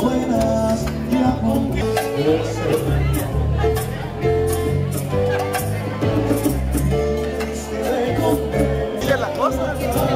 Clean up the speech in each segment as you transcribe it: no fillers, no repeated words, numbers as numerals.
buenas ya conmigo. Sigue la cosa.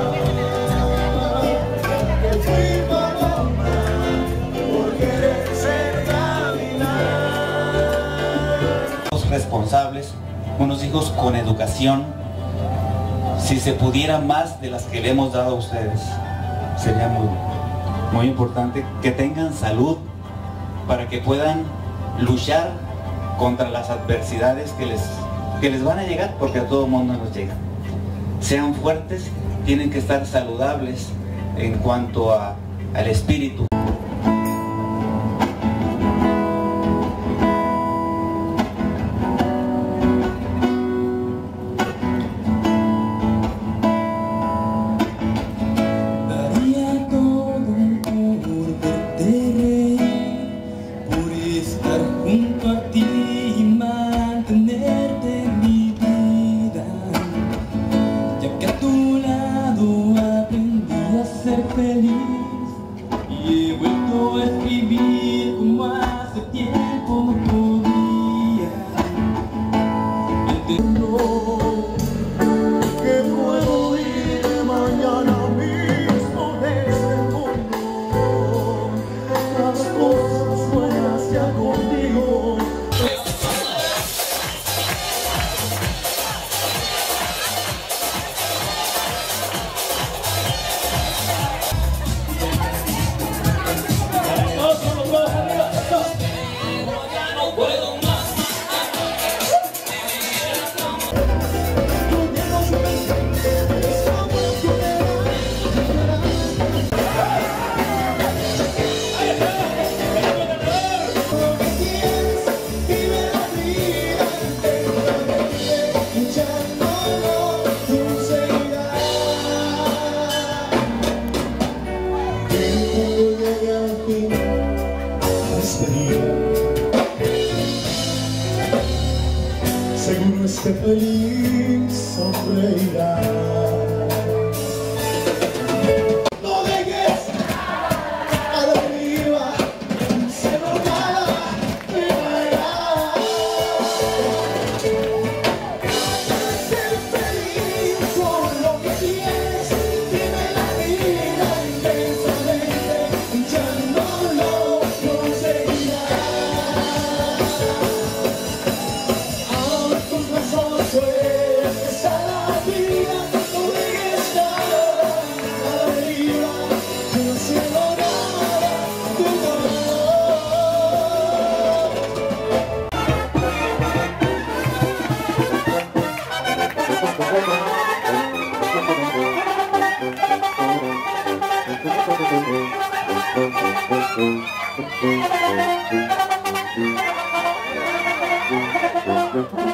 Responsables, unos hijos con educación. Si se pudiera más de las que le hemos dado a ustedes, sería muy importante que tengan salud para que puedan luchar contra las adversidades que les van a llegar, porque a todo mundo nos llegan. Sean fuertes, tienen que estar saludables en cuanto al espíritu. Ser feliz y he vuelto a escribir como hace tiempo no podía. Entiendo que puedo ir mañana mismo de este mundo. Las cosas buenas ya contigo. Seguro esté feliz, sonreirá. No dejes a la deriva, se normal, primera. Ser feliz con lo que tienes, vive la vida intensamente, ya no lo conseguirás. Thank you.